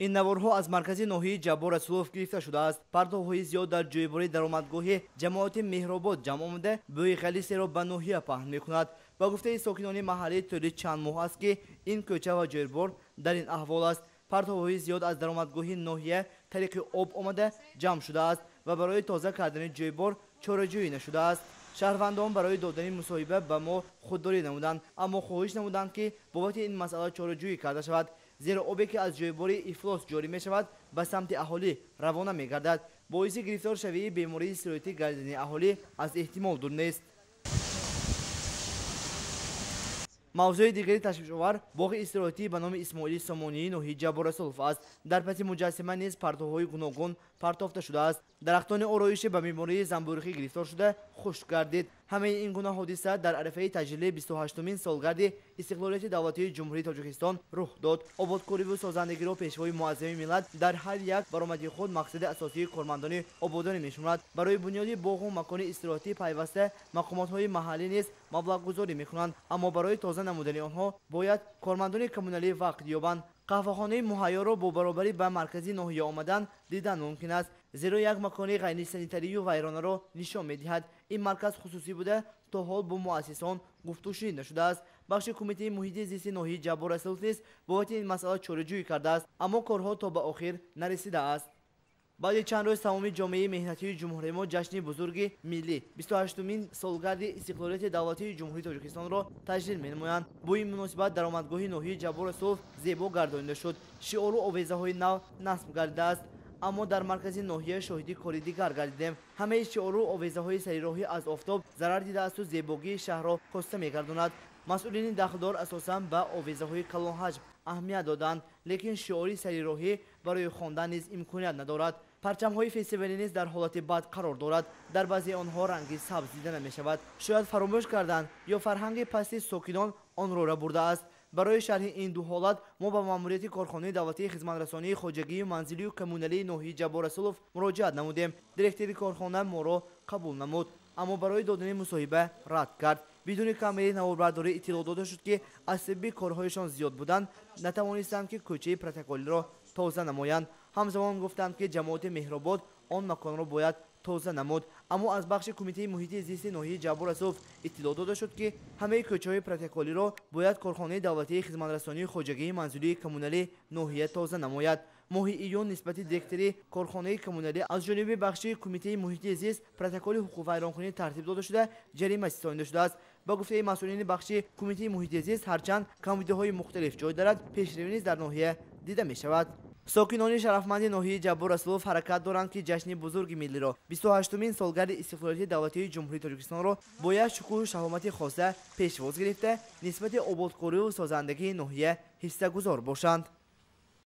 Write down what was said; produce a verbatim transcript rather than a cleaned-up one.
ин наворҳо аз маркази ноҳияи Ҷаббор Расулов гирифта шудааст. Партовҳои зиёд дар ҷойбори даромадгоҳи ҷамоати Меҳробод ҷамъ омада бӯи ғалисеро ба ноҳия паҳн мекунад. Ба гуфтаи сокинони маҳаллӣ тӯли чанд моҳ аст ки ин кӯча ва ҷойбор дар ин аҳвол аст. Партовҳои зиёд аз даромадгоҳи ноҳия тариқи об омада ҷамъ шудааст ва барои тоза кардани ҷойбор чораҷӯӣ нашудааст. шаҳрвандон барои додани мусоҳиба ба мо худдорӣ намуданд, аммо хоҳиш намуданд ки бобати ин масъала чораҷӯӣ карда шавад, зеро обе ки аз ҷойбори ифлос ҷорӣ мешавад ба самти аҳолӣ равона мегардад. боиси гирифторшавии бемории сироятӣ гардидани аҳолӣ аз эҳтимол дур нест. мавзӯи дигари ташвишовар боғи истироҳатӣ ба номи Исмоили Сомонии ноҳияи Ҷаббор Расулов аст. дар паси муҷассима низ партовҳои гуногун партофта шудааст. дарахтони ороишӣ ба бемории занбӯрихӣ гирифтор шуда хушк гардид. ҳамаи ин гуна ҳодиса дар арифаи таҷлилии бисту ҳаштумин солгарди истиқлолияти давлатии ҷумҳурии Тоҷикистон рух дод. ободкориву созандагиро пешвои муаззами миллат дар ҳар як баромади худ мақсади асосии кормандони ободонӣ мешуморад. барои бунёди боғу макони истироҳатӣ пайваста мақомотҳои маҳаллӣ низ маблағгузорӣ мекунанд, аммо барои тоза намудани онҳо бояд кормандони коммуналӣ вақт ёбанд. қаҳвахонаи муҳайёро бо баробари ба маркази ноҳия омадан дидан мумкин аст, зеро як макони ғайрисанитарию вайронаро нишон медиҳад. ин марказ хусусӣ буда то ҳол бо муассисон гуфтушунид нашудааст. бахши кумитаи муҳити зисти ноҳияи Ҷаббор Расулов низ бобати ин масъала чораҷӯӣ кардааст, аммо корҳо то ба охир нарасидааст. баъди чанд рӯз тамоми ҷомеаи меҳнатии ҷумҳурии мо ҷашни бузурги миллӣ бисту ҳаштумин солгарди истиқлолияти давлатии ҷумҳурии Тоҷикистонро таҷлил менамоянд. бо ин муносибат даромадгоҳи ноҳияи Ҷаббор Расулов зебо гардонида шуд. шиору овезаҳои нав насб гардидааст, аммо дар маркази ноҳия шоҳиди кори дигар гардидем. ҳамаи шиору овезаҳои сарироҳӣ аз офтоб зарар дидаасту зебогии шаҳрро коста мегардонад. масъулини дахлдор асосан ба овезаҳои калонҳаҷм аҳамият доданд, лекин шиори сарироҳӣ барои хондан низ имконият надорад. парчамҳои фестивалӣ низ дар ҳолати бад қарор дорад. дар баъзеи онҳо ранги сабз дида намешавад. шояд фаромӯш карданд ё фарҳанги пасти сокинон онро рабурдааст. барои шарҳи ин ду ҳолат мо ба маъмурияти корхонаи давлатии хизматрасонии хоҷагию манзилию коммуналии ноҳияи Ҷаббор Расулов муроҷиат намудем. директори корхона моро қабул намуд, аммо барои додани мусоҳиба рад кард. бидуни камераи навобардорӣ иттилоъ дода шуд ки аз себаби корҳояшон зиёд буданд натавонистанд ки кӯчаи протоколиро тоза намоянд. ҳамзамон гуфтанд ки ҷамоати Меҳробод он маконро бояд тоза намуд, аммо аз бахши кумитаи муҳити зисти ноҳияи Ҷаббор Расулов иттилоъ дода шуд ки ҳамаи кӯчаҳои протоколиро бояд корхонаи давлатии хизматрасонии хоҷагии манзилии коммуналии ноҳия тоза намояд. моҳи июн нисбати директори корхонаи коммуналӣ аз ҷониби бахши кумитаи муҳити зист протоколи ҳуқуқвайронкунӣ тартиб дода шуда ҷарима ситонида шудааст. ба гуфтаи масъулини бахши кумитаи муҳити зист ҳарчанд камбудиҳои мухталиф ҷой дорад, пешравӣ низ дар ноҳия дида мешавад. сокинони шарафманди ноҳияи Ҷаббор Расулов ҳаракат доранд ки ҷашни бузурги миллиро бисту ҳаштумин солгарди истиқлолияти давлатии ҷумҳурии Тоҷикистонро бо як шукӯҳу шаҳомати хоса пешвоз гирифта нисбати ободкориву созандагии ноҳия ҳиссагузор бошанд.